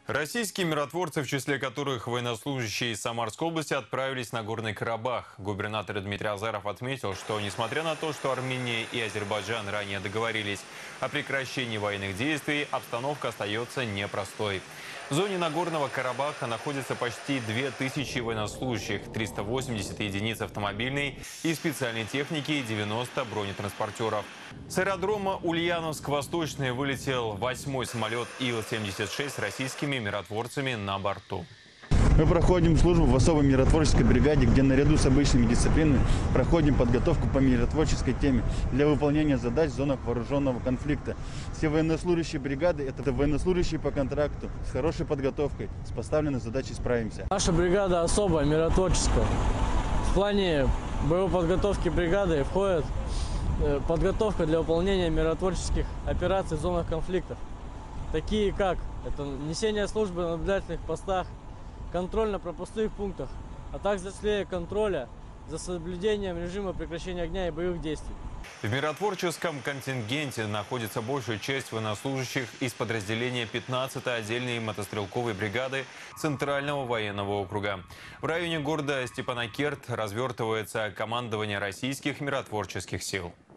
Российские миротворцы, в числе которых военнослужащие из Самарской области, отправились на Горный Карабах. Губернатор Дмитрий Азаров отметил, что несмотря на то, что Армения и Азербайджан ранее договорились о прекращении военных действий, обстановка остается непростой. В зоне Нагорного Карабаха находится почти 2000 военнослужащих, 380 единиц автомобильной и специальной техники и 90 бронетранспортеров. С аэродрома Ульяновск-Восточный вылетел 8-й самолет Ил-76 с российскими миротворцами на борту. Мы проходим службу в особой миротворческой бригаде, где наряду с обычными дисциплинами проходим подготовку по миротворческой теме для выполнения задач в зонах вооруженного конфликта. Все военнослужащие бригады – это военнослужащие по контракту, с хорошей подготовкой, с поставленной задачей справимся. Наша бригада особая, миротворческая. В плане боевой подготовки бригады входит подготовка для выполнения миротворческих операций в зонах конфликтов, такие как это несение службы на наблюдательных постах, контроль на пропускных пунктах, а также осуществление контроля за соблюдением режима прекращения огня и боевых действий. В миротворческом контингенте находится большая часть военнослужащих из подразделения 15-й отдельной мотострелковой бригады Центрального военного округа. В районе города Степанакерт развертывается командование российских миротворческих сил.